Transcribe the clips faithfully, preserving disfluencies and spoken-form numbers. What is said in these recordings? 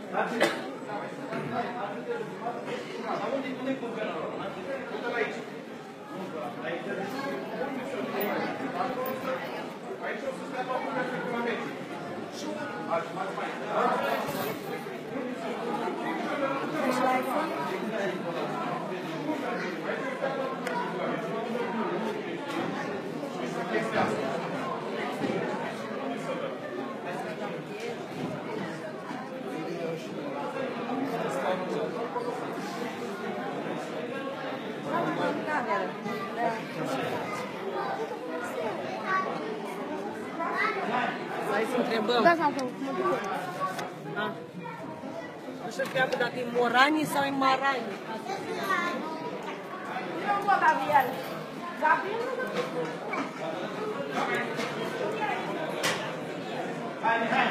Aici o să stea toată lumea pe cuvamente. Ați mai mai. Ești la iPhone? Hai să întrebăm. Da, sau mă duc. Da. Așa treabă dacă e Morani sau e Marani. Eu nu văd Gabriel. Gabriel nu văd. Hai, hai.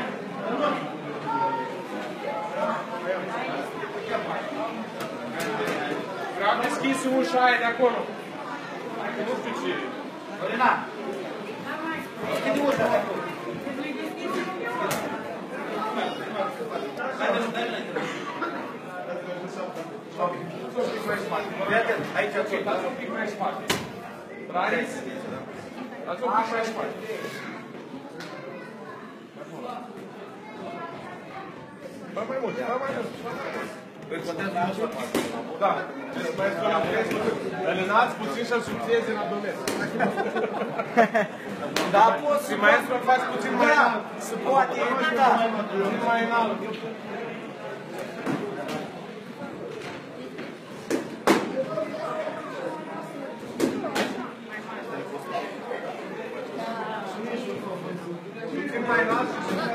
Vreau deschis ușa aia de acolo. Hai că nu știu ce. Lorena. Deschide ușa de acolo. Hai de nu dai înainte. Dați un pic mai spate. Aici, ok. Dați un pic mai spate. Rareți? Dați un pic mai spate. Bă, mai mult, bă, mai mult. Îi contează mult la parte. Da. Mai spuneam că îl înați puțin și-l subțiezi în abdomen. Da, poți să mai să faci puțin mai înalt. Se poate, da. Puțin mai înalt. Puțin mai înalt și să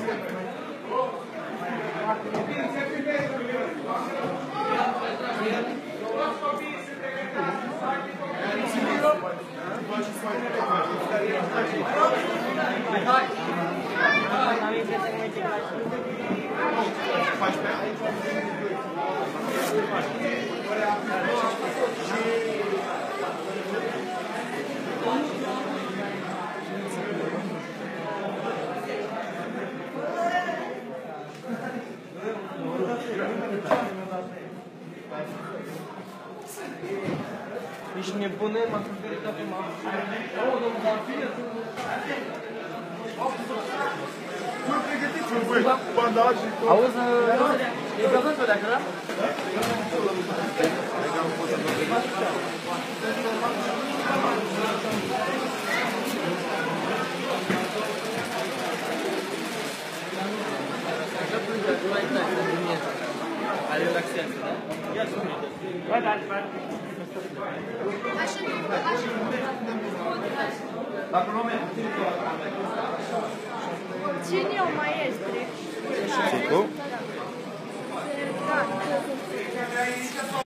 Ești nebună, m-am cumpărat acum. Oh, domnul Zafir! nu pregătiți un băi, bandaj și tot. Auzi, e găzând pe de-acolo, da? A relaxează, da? Ia să uite. Vai, vai, vai. Dacă nu merg, Cine e o maestre? Cicu? Da.